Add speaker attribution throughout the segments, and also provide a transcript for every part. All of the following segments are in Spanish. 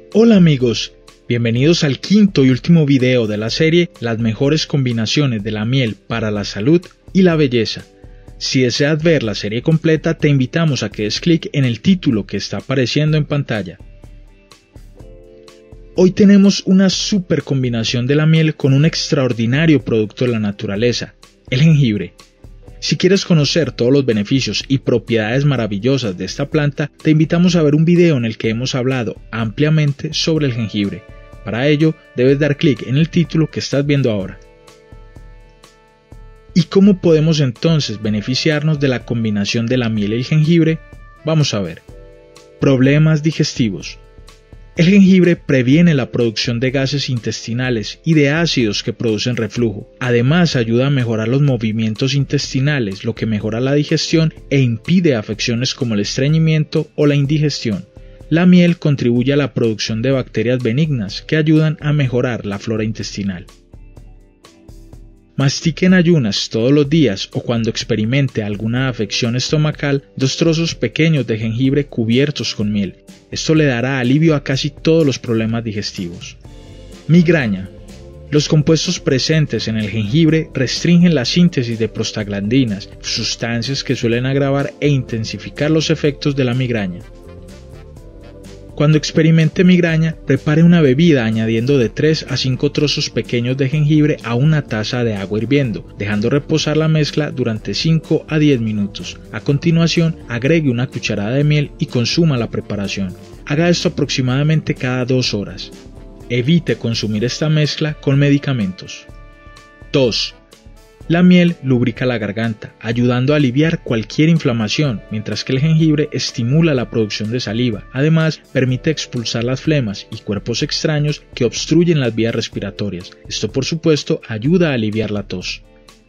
Speaker 1: Hola amigos, bienvenidos al quinto y último video de la serie Las mejores combinaciones de la miel para la salud y la belleza. Si deseas ver la serie completa, te invitamos a que des clic en el título que está apareciendo en pantalla. Hoy tenemos una super combinación de la miel con un extraordinario producto de la naturaleza, el jengibre. Si quieres conocer todos los beneficios y propiedades maravillosas de esta planta, te invitamos a ver un video en el que hemos hablado ampliamente sobre el jengibre. Para ello, debes dar clic en el título que estás viendo ahora. ¿Y cómo podemos entonces beneficiarnos de la combinación de la miel y el jengibre? Vamos a ver. Problemas digestivos. El jengibre previene la producción de gases intestinales y de ácidos que producen reflujo. Además, ayuda a mejorar los movimientos intestinales, lo que mejora la digestión e impide afecciones como el estreñimiento o la indigestión. La miel contribuye a la producción de bacterias benignas que ayudan a mejorar la flora intestinal. Mastique en ayunas todos los días o cuando experimente alguna afección estomacal 2 trozos pequeños de jengibre cubiertos con miel. Esto le dará alivio a casi todos los problemas digestivos. Migraña. Los compuestos presentes en el jengibre restringen la síntesis de prostaglandinas, sustancias que suelen agravar e intensificar los efectos de la migraña. Cuando experimente migraña, prepare una bebida añadiendo de 3 a 5 trozos pequeños de jengibre a una taza de agua hirviendo, dejando reposar la mezcla durante 5 a 10 minutos. A continuación, agregue una cucharada de miel y consuma la preparación. Haga esto aproximadamente cada 2 horas. Evite consumir esta mezcla con medicamentos. Tos. La miel lubrica la garganta, ayudando a aliviar cualquier inflamación, mientras que el jengibre estimula la producción de saliva. Además, permite expulsar las flemas y cuerpos extraños que obstruyen las vías respiratorias. Esto, por supuesto, ayuda a aliviar la tos.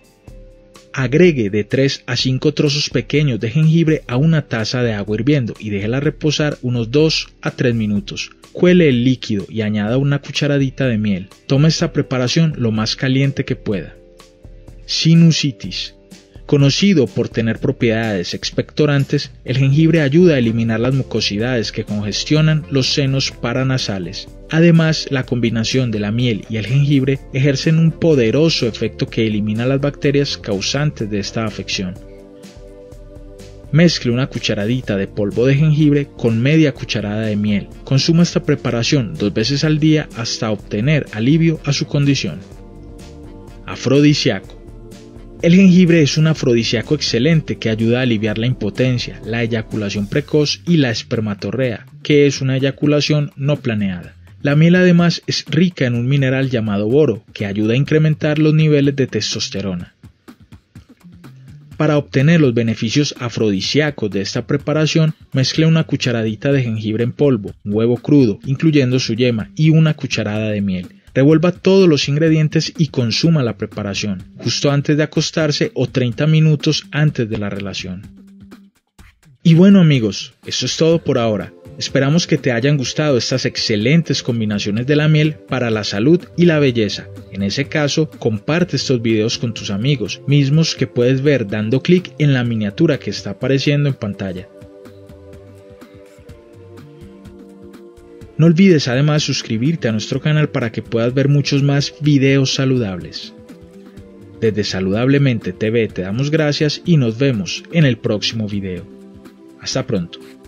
Speaker 1: Agregue de 3 a 5 trozos pequeños de jengibre a una taza de agua hirviendo y déjela reposar unos 2 a 3 minutos. Cuele el líquido y añada una cucharadita de miel. Tome esta preparación lo más caliente que pueda. Sinusitis. Conocido por tener propiedades expectorantes, el jengibre ayuda a eliminar las mucosidades que congestionan los senos paranasales. Además, la combinación de la miel y el jengibre ejercen un poderoso efecto que elimina las bacterias causantes de esta afección. Mezcle una cucharadita de polvo de jengibre con media cucharada de miel. Consuma esta preparación 2 veces al día hasta obtener alivio a su condición. Afrodisíaco. El jengibre es un afrodisíaco excelente que ayuda a aliviar la impotencia, la eyaculación precoz y la espermatorrea, que es una eyaculación no planeada. La miel además es rica en un mineral llamado boro, que ayuda a incrementar los niveles de testosterona. Para obtener los beneficios afrodisíacos de esta preparación, mezcle una cucharadita de jengibre en polvo, un huevo crudo, incluyendo su yema, y una cucharada de miel. Revuelva todos los ingredientes y consuma la preparación, justo antes de acostarse o 30 minutos antes de la relación. Y bueno amigos, eso es todo por ahora. Esperamos que te hayan gustado estas excelentes combinaciones de la miel para la salud y la belleza. En ese caso, comparte estos videos con tus amigos, mismos que puedes ver dando clic en la miniatura que está apareciendo en pantalla. No olvides además suscribirte a nuestro canal para que puedas ver muchos más videos saludables. Desde Saludablemente TV te damos gracias y nos vemos en el próximo video. Hasta pronto.